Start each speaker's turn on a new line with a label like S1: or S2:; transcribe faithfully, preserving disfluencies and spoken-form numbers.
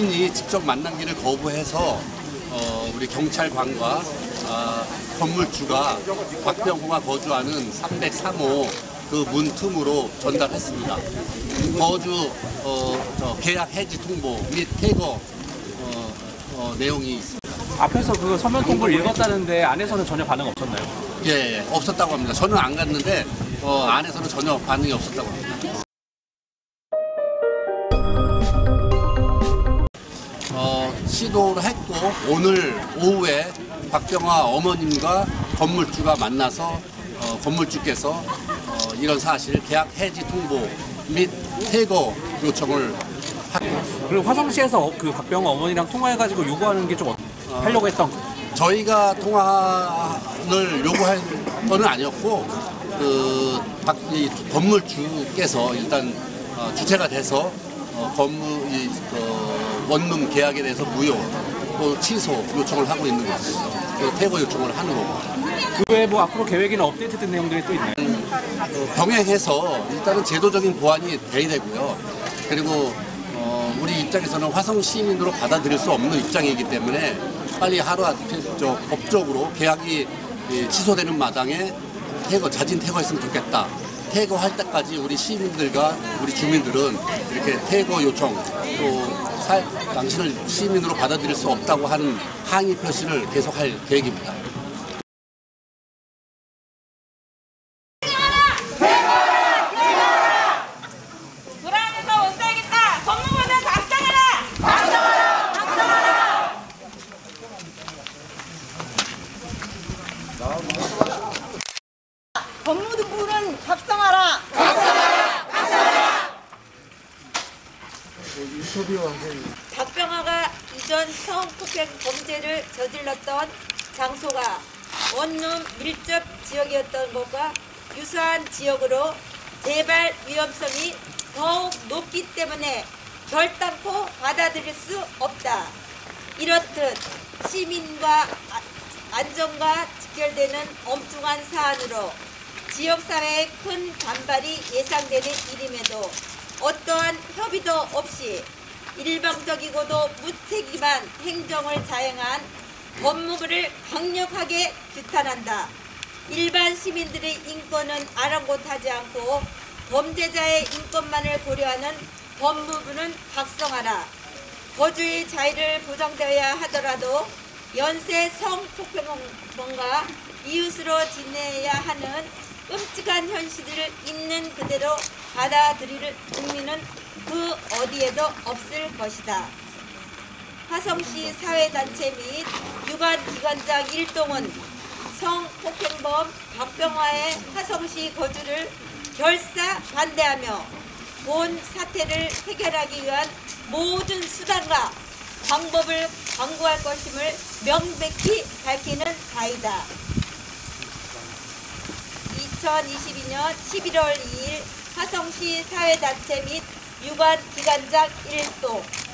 S1: 시민이 직접 만나기를 거부해서 어, 우리 경찰관과 어, 건물주가 박병호가 거주하는 삼백삼 호 그 문 틈으로 전달했습니다. 거주 어, 저 계약 해지 통보 및 퇴거 어, 어, 내용이 있습니다.
S2: 앞에서 그 서면 통보를 읽었다는데 안에서는 전혀 반응 없었나요?
S1: 예, 예, 없었다고 합니다. 저는 안 갔는데 어, 안에서는 전혀 반응이 없었다고 합니다. 어, 시도를 했고 오늘 오후에 박병화 어머님과 건물주가 만나서 어, 건물주께서 어, 이런 사실 계약 해지 통보 및 퇴거 요청을 하고
S2: 그리고 화성시에서 그 박병호 어머니랑 통화해가지고 요구하는 게 좀 어, 하려고 했던
S1: 저희가 통화를 요구할 건 아니었고 그 박, 이 건물주께서 일단 어, 주체가 돼서 어, 건물 이 어, 원룸 계약에 대해서 무효 또 취소 요청을 하고 있는 거고요. 퇴거 요청을 하는 거고.
S2: 그 외에 뭐 앞으로 계획이나 업데이트된 내용들이 또 있나요?
S1: 어, 병행해서 일단은 제도적인 보완이 돼야 되고요. 그리고 어, 우리 입장에서는 화성 시민으로 받아들일 수 없는 입장이기 때문에 빨리 하루아침에 법적으로 계약이 예, 취소되는 마당에 퇴거, 자진 퇴거했으면 좋겠다. 퇴거할 때까지 우리 시민들과 우리 주민들은 이렇게 퇴거 요청 또 살, 당신을 시민으로 받아들일 수 없다고 하는 항의 표시를 계속할 계획입니다.
S3: 법무부는 작성하라!
S4: 작성하라! 작성하라!
S3: 박병화가 이전 성폭행 범죄를 저질렀던 장소가 원룸 밀접 지역이었던 것과 유사한 지역으로 재발 위험성이 더욱 높기 때문에 결단코 받아들일 수 없다. 이렇듯 시민과 안전과 직결되는 엄중한 사안으로 지역사회의 큰 반발이 예상되는 일임에도 어떠한 협의도 없이 일방적이고도 무책임한 행정을 자행한 법무부를 강력하게 규탄한다. 일반 시민들의 인권은 아랑곳하지 않고 범죄자의 인권만을 고려하는 법무부는 각성하라. 거주의 자유를 보장되어야 하더라도 연쇄 성폭행범과 이웃으로 지내야 하는 끔찍한 현실을 있는 그대로 받아들일 국민은 그 어디에도 없을 것이다. 화성시 사회단체 및 유관기관장 일동은 성폭행범 박병화의 화성시 거주를 결사 반대하며 본 사태를 해결하기 위한 모든 수단과 방법을 강구할 것임을 명백히 밝히는 바이다. 이천이십이 년 십일월 이일 화성시 사회단체 및 유관기관장 일동